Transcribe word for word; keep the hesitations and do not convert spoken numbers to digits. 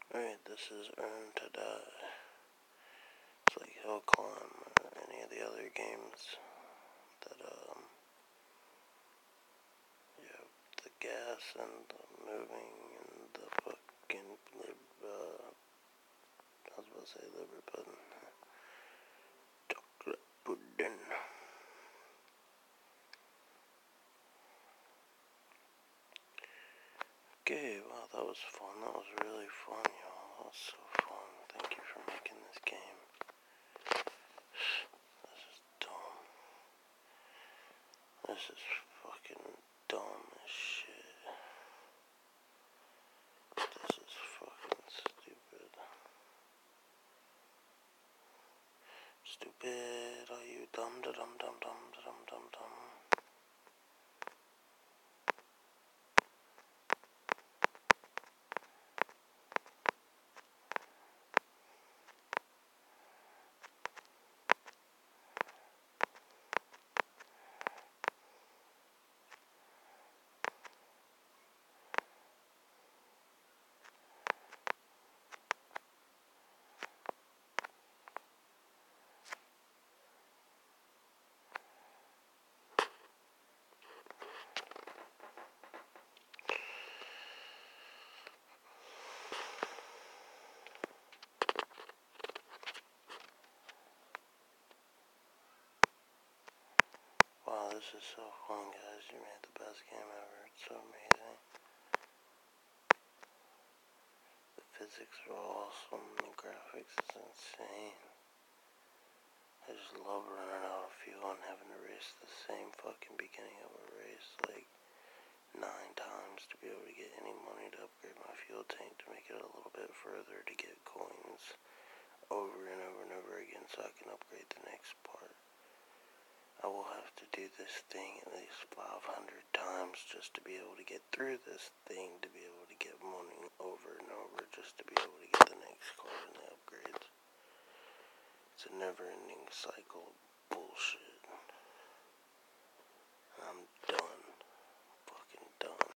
Alright, this is Earn to Die. It's like Hill Climb or any of the other games that, um, you have the gas and the moving and the fucking, lib- uh, I was about to say liver pudding. Chocolate pudding. Okay, wow, that was fun. That was really fun, y'all. That was so fun. Thank you for making this game. This is dumb. This is fucking dumb as shit. This is fucking stupid. Stupid, are you dumb da dum dum dum da dum dum dum? Wow, this is so fun, guys. You made the best game ever. It's so amazing. The physics are awesome. The graphics is insane. I just love running out of fuel and having to race the same fucking beginning of a race like nine times to be able to get any money to upgrade my fuel tank to make it a little bit further to get coins over and over and over again so I can upgrade the next part. I will have to do this thing at least five hundred times just to be able to get through this thing, to be able to get money over and over, just to be able to get the next card and the upgrades. It's a never-ending cycle of bullshit.